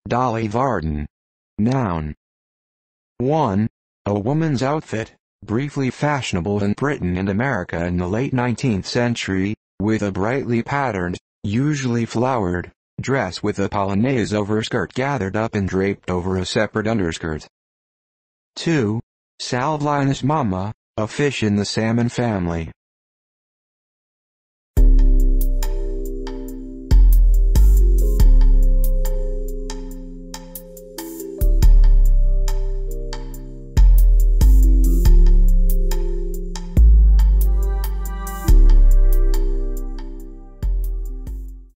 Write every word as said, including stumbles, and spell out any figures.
Dolly Varden. Noun. one. A woman's outfit, briefly fashionable in Britain and America in the late nineteenth century, with a brightly patterned, usually flowered, dress with a polonaise overskirt gathered up and draped over a separate underskirt. two. Salvelinus mama, a fish in the salmon family.